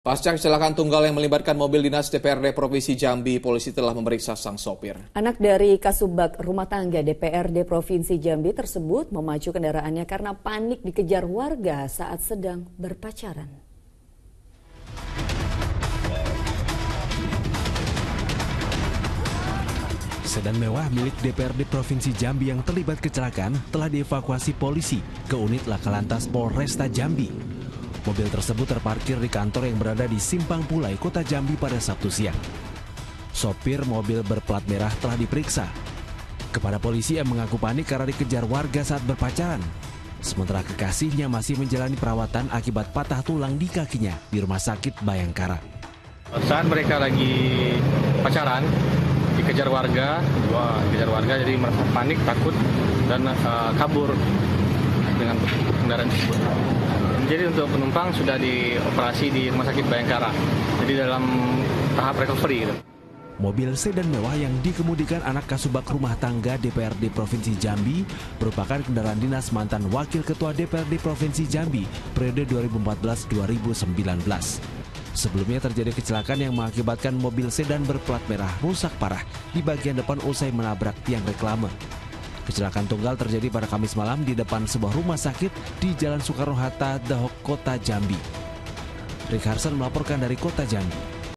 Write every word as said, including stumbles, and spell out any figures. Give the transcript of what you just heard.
Pasca kecelakaan tunggal yang melibatkan mobil dinas D P R D Provinsi Jambi, polisi telah memeriksa sang sopir. Anak dari Kasubag Rumah Tangga D P R D Provinsi Jambi tersebut memacu kendaraannya karena panik dikejar warga saat sedang berpacaran. Sedan mewah milik D P R D Provinsi Jambi yang terlibat kecelakaan telah dievakuasi polisi ke unit Laka Lantas Polresta Jambi. Mobil tersebut terparkir di kantor yang berada di Simpang Pulai, Kota Jambi pada Sabtu siang. Sopir mobil berplat merah telah diperiksa. Kepada polisi yang mengaku panik karena dikejar warga saat berpacaran. Sementara kekasihnya masih menjalani perawatan akibat patah tulang di kakinya di Rumah Sakit Bayangkara. Saat mereka lagi pacaran, dikejar warga, wah, dikejar warga jadi merasa panik, takut, dan uh, kabur dengan kendaraan tersebut. Jadi untuk penumpang sudah dioperasi di Rumah Sakit Bayangkara, jadi dalam tahap recovery. Gitu. Mobil sedan mewah yang dikemudikan anak Kasubag Rumah Tangga D P R D Provinsi Jambi merupakan kendaraan dinas mantan Wakil Ketua D P R D Provinsi Jambi periode dua ribu empat belas sampai dua ribu sembilan belas. Sebelumnya terjadi kecelakaan yang mengakibatkan mobil sedan berplat merah rusak parah di bagian depan usai menabrak tiang reklame. Kecelakaan tunggal terjadi pada Kamis malam di depan sebuah rumah sakit di Jalan Soekarno-Hatta, Dahok, Kota Jambi. Rick Harson melaporkan dari Kota Jambi.